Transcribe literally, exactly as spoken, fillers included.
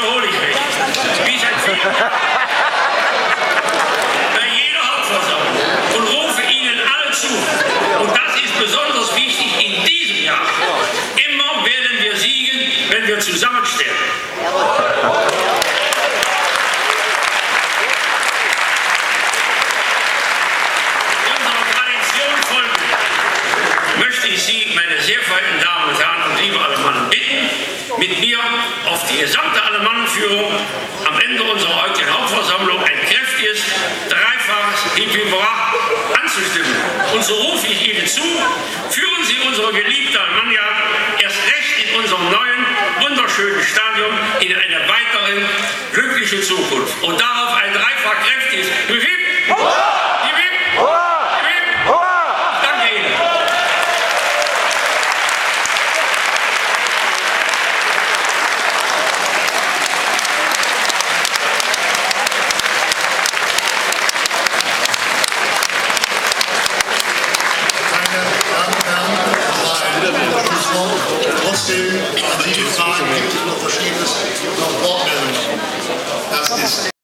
wiederhole ich mich, wie seit vielen Jahren bei jeder Hauptversammlung und rufe Ihnen alle zu. Und das ist besonders wichtig in diesem Jahr. Immer werden wir siegen, wenn wir zusammenstehen. Unserer Tradition folgend möchte ich Sie, meine sehr verehrten Damen und Herren und liebe Alemannen, bitten, mit mir auf die gesamte Alemannenführung am Ende unserer heutigen Hauptversammlung ein kräftiges, dreifaches Hip Hip Hurra anzustimmen. Und so rufe ich Ihnen zu, führen Sie unsere geliebte Alemannia erst recht in unserem neuen, wunderschönen Stadion in eine weitere glückliche Zukunft. Und darauf ein dreifach kräftiges Hip Hip Hurra! Hip Hip Hurra! Hip Hip Hurra! Ich danke Ihnen. Trotzdem an Sie die Frage, gibt es noch Verschiedenes, noch Wortmeldungen? Das ist